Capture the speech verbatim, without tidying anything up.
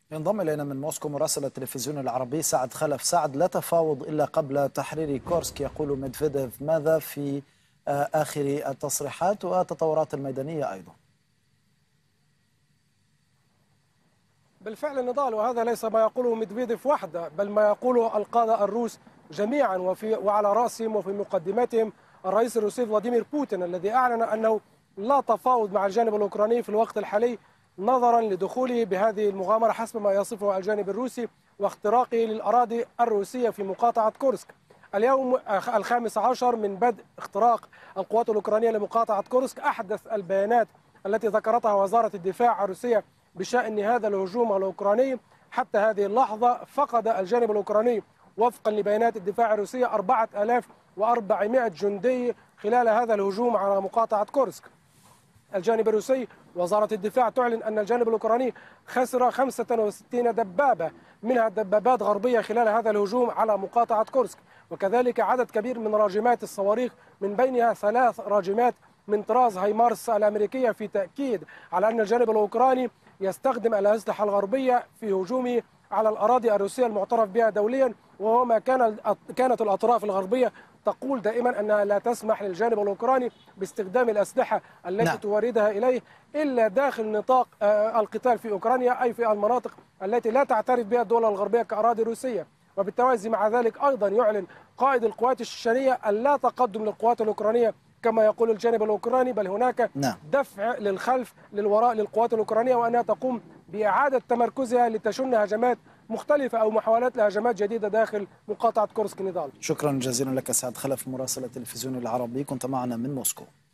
ينضم إلينا من موسكو مراسل التلفزيون العربي سعد خلف. سعد، لا تفاوض إلا قبل تحرير كورسك يقول ميدفيديف، ماذا في آخر التصريحات والتطورات الميدانية أيضا؟ بالفعل نضال، وهذا ليس ما يقوله ميدفيديف وحده، بل ما يقوله القادة الروس جميعا، وفي وعلى رأسهم وفي مقدمتهم الرئيس الروسي فلاديمير بوتين، الذي أعلن أنه لا تفاوض مع الجانب الأوكراني في الوقت الحالي نظرا لدخوله بهذه المغامرة حسب ما يصفه الجانب الروسي واختراقه للأراضي الروسية في مقاطعة كورسك. اليوم الخامس عشر من بدء اختراق القوات الأوكرانية لمقاطعة كورسك، أحدث البيانات التي ذكرتها وزارة الدفاع الروسية بشأن هذا الهجوم الأوكراني. حتى هذه اللحظة فقد الجانب الأوكراني وفقا لبيانات الدفاع الروسية أربعة آلاف وأربعمائة جندي خلال هذا الهجوم على مقاطعة كورسك. الجانب الروسي وزارة الدفاع تعلن أن الجانب الأوكراني خسر خمسة وستين دبابة، منها دبابات غربية خلال هذا الهجوم على مقاطعة كورسك، وكذلك عدد كبير من راجمات الصواريخ، من بينها ثلاث راجمات من طراز هايمارس الأمريكية، في تأكيد على أن الجانب الأوكراني يستخدم الأسلحة الغربية في هجومه على الأراضي الروسية المعترف بها دوليا، وهو ما كان كانت الأطراف الغربية تقول دائما أنها لا تسمح للجانب الأوكراني باستخدام الأسلحة التي نعم. توردها إليه إلا داخل نطاق القتال في أوكرانيا، أي في المناطق التي لا تعترف بها الدول الغربية كأراضي روسية. وبالتوازي مع ذلك أيضا يعلن قائد القوات الشيشانية اللا تقدم للقوات الأوكرانية كما يقول الجانب الأوكراني، بل هناك نعم. دفع للخلف للوراء للقوات الأوكرانية، وأنها تقوم بإعادة تمركزها لتشن هجمات مختلفة أو محاولات لهجمات جديدة داخل مقاطعة كورسك. نضال، شكرا جزيلا لك سعد خلف مراسل التلفزيون العربي، كنت معنا من موسكو.